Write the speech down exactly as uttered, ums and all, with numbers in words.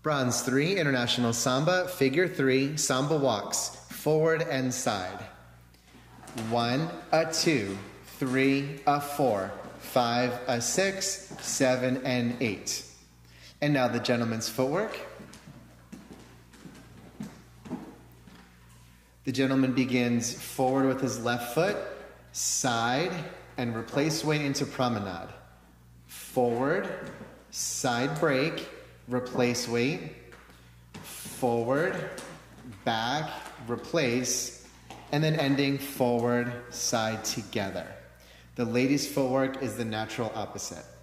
Bronze three, International Samba, figure three, Samba walks, forward and side. One, a two, three, a four, five, a six, seven, and eight. And now the gentleman's footwork. The gentleman begins forward with his left foot, side, and replace weight into promenade. Forward, side break, replace weight, forward, back, replace, and then ending forward, side together. The lady's footwork is the natural opposite.